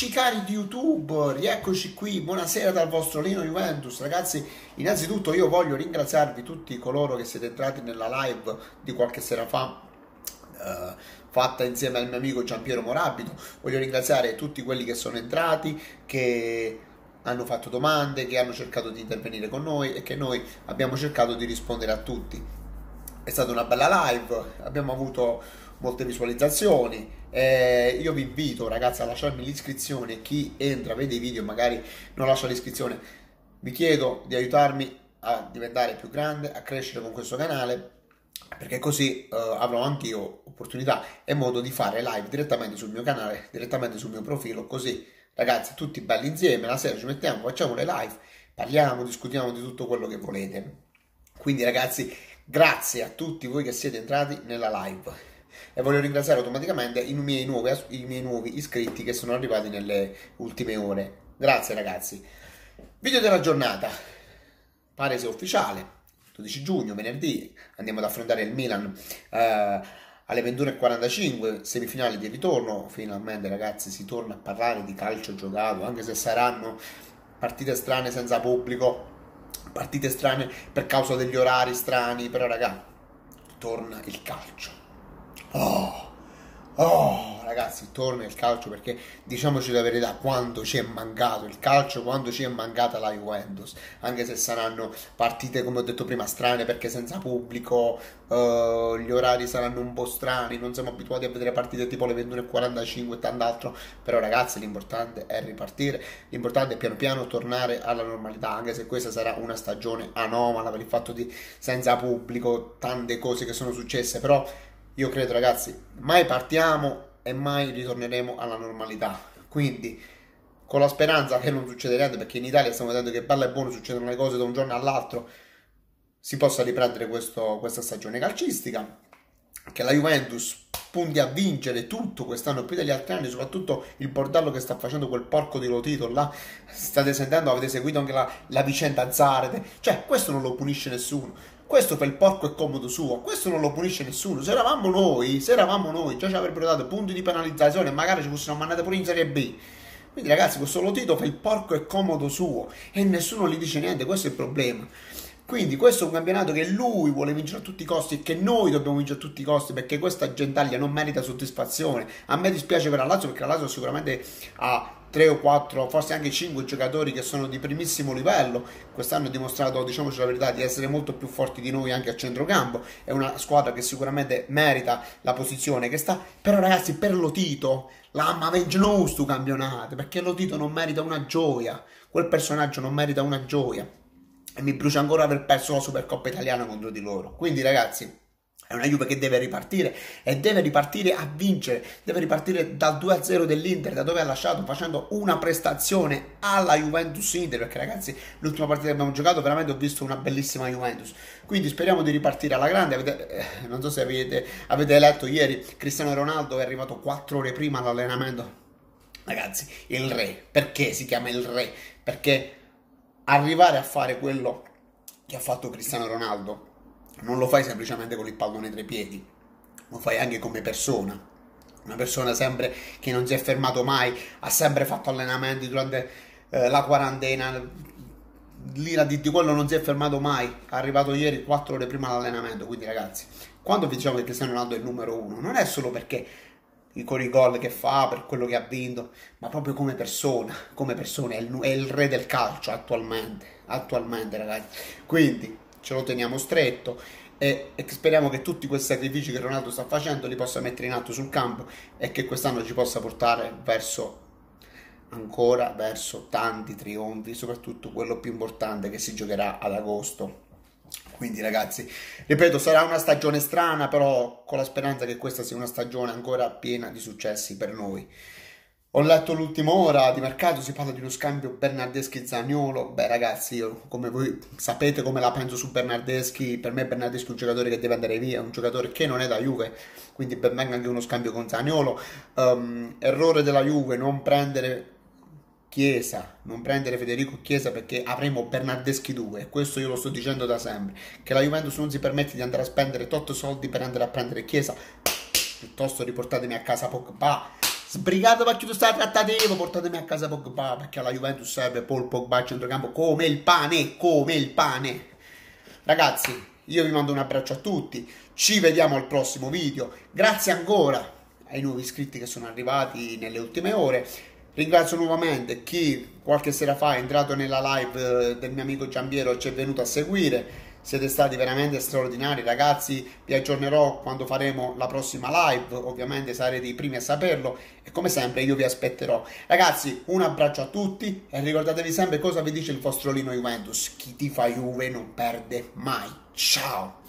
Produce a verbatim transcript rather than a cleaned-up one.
Amici cari di YouTube, rieccoci qui, buonasera dal vostro Lino Juventus. Ragazzi, innanzitutto io voglio ringraziarvi tutti coloro che siete entrati nella live di qualche sera fa, eh, fatta insieme al mio amico Giampiero Morabito. Voglio ringraziare tutti quelli che sono entrati, che hanno fatto domande, che hanno cercato di intervenire con noi e che noi abbiamo cercato di rispondere a tutti. È stata una bella live, abbiamo avuto molte visualizzazioni. Eh, io vi invito ragazzi a lasciarmi l'iscrizione. Chi entra, vede i video, magari non lascia l'iscrizione, vi chiedo di aiutarmi a diventare più grande, a crescere con questo canale, perché così eh, avrò anch'io opportunità e modo di fare live direttamente sul mio canale, direttamente sul mio profilo. Così ragazzi, tutti belli insieme, la sera ci mettiamo, facciamo le live, parliamo, discutiamo di tutto quello che volete. Quindi ragazzi, grazie a tutti voi che siete entrati nella live. E voglio ringraziare automaticamente i miei, nuovi, i miei nuovi iscritti che sono arrivati nelle ultime ore. Grazie ragazzi. Video della giornata, pare sia ufficiale, dodici giugno, venerdì, andiamo ad affrontare il Milan eh, alle ventuno e quarantacinque, semifinale di ritorno. Finalmente ragazzi si torna a parlare di calcio giocato, anche se saranno partite strane senza pubblico, partite strane per causa degli orari strani, però raga, torna il calcio. Oh, oh, ragazzi, torna il calcio, perché diciamoci la verità, quando ci è mancato il calcio, quando ci è mancata la Juventus, anche se saranno partite, come ho detto prima, strane perché senza pubblico, uh, gli orari saranno un po' strani, non siamo abituati a vedere partite tipo le ventuno e quarantacinque e tant'altro, però ragazzi l'importante è ripartire, l'importante è piano piano tornare alla normalità, anche se questa sarà una stagione anomala per il fatto di senza pubblico, tante cose che sono successe, però io credo ragazzi, mai partiamo e mai ritorneremo alla normalità. Quindi, con la speranza che non succeda niente, perché in Italia stiamo vedendo che bello e buono, succedono le cose da un giorno all'altro, si possa riprendere questo, questa stagione calcistica, che la Juventus punti a vincere tutto quest'anno più degli altri anni, soprattutto il bordello che sta facendo quel porco di Lotito là. State sentendo, avete seguito anche la, la vicenda Zarate, cioè questo non lo punisce nessuno. Questo per il porco è comodo suo, questo non lo punisce nessuno. Se eravamo noi, se eravamo noi, già ci avrebbero dato punti di penalizzazione, magari ci fossero mandati pure in Serie B. Quindi ragazzi, questo Lotito fa il porco è comodo suo e nessuno gli dice niente, questo è il problema. Quindi questo è un campionato che lui vuole vincere a tutti i costi e che noi dobbiamo vincere a tutti i costi, perché questa gentaglia non merita soddisfazione. A me dispiace per la Lazio, perché la Lazio sicuramente ha tre o quattro, forse anche cinque giocatori che sono di primissimo livello. Quest'anno ha dimostrato, diciamoci la verità, di essere molto più forti di noi anche a centrocampo. È una squadra che sicuramente merita la posizione che sta. Però ragazzi, per Lotito l'amma vince non sto campionato, perché Lotito non merita una gioia, quel personaggio non merita una gioia e mi brucia ancora aver perso la Supercoppa italiana contro di loro. Quindi ragazzi, è una Juve che deve ripartire e deve ripartire a vincere, deve ripartire dal due a zero dell'Inter, da dove ha lasciato, facendo una prestazione alla Juventus Inter, perché ragazzi l'ultima partita che abbiamo giocato veramente ho visto una bellissima Juventus. Quindi speriamo di ripartire alla grande. Avete, eh, non so se avete, avete letto ieri, Cristiano Ronaldo è arrivato quattro ore prima all'allenamento. Ragazzi, il re, perché si chiama il re? Perché arrivare a fare quello che ha fatto Cristiano Ronaldo non lo fai semplicemente con il pallone tra i piedi, lo fai anche come persona. Una persona sempre che non si è fermato mai, ha sempre fatto allenamenti durante eh, la quarantena, l'ira di, di quello non si è fermato mai, è arrivato ieri quattro ore prima dell'allenamento. Quindi ragazzi, quando vi diciamo che Cristiano Ronaldo è il numero uno, non è solo perché con i gol che fa, per quello che ha vinto, ma proprio come persona, come persona, è il, è il re del calcio attualmente, attualmente ragazzi. Quindi ce lo teniamo stretto e, e speriamo che tutti questi sacrifici che Ronaldo sta facendo li possa mettere in atto sul campo e che quest'anno ci possa portare verso, ancora verso tanti trionfi, soprattutto quello più importante che si giocherà ad agosto. Quindi ragazzi, ripeto, sarà una stagione strana, però con la speranza che questa sia una stagione ancora piena di successi per noi. Ho letto l'ultima ora di mercato, si parla di uno scambio Bernardeschi-Zaniolo. Beh ragazzi, io come voi sapete come la penso su Bernardeschi. Per me Bernardeschi è un giocatore che deve andare via, un giocatore che non è da Juve, quindi ben venga anche uno scambio con Zaniolo. Um, errore della Juve non prendere Chiesa, non prendere Federico Chiesa, perché avremo Bernardeschi due, e questo io lo sto dicendo da sempre, che la Juventus non si permette di andare a spendere tot soldi per andare a prendere Chiesa. Piuttosto riportatemi a casa Pogba, Sbrigatevi a chiudere sta trattativa, portatemi a casa Pogba, perché alla Juventus serve Paul Pogba a centrocampo come il pane, come il pane. Ragazzi, io vi mando un abbraccio a tutti, ci vediamo al prossimo video, grazie ancora ai nuovi iscritti che sono arrivati nelle ultime ore. Ringrazio nuovamente chi qualche sera fa è entrato nella live del mio amico Giampiero e ci è venuto a seguire. Siete stati veramente straordinari, ragazzi. Vi aggiornerò quando faremo la prossima live, ovviamente sarete i primi a saperlo e come sempre io vi aspetterò. Ragazzi, un abbraccio a tutti e ricordatevi sempre cosa vi dice il vostro Lino Juventus: chi tifa Juve non perde mai. Ciao!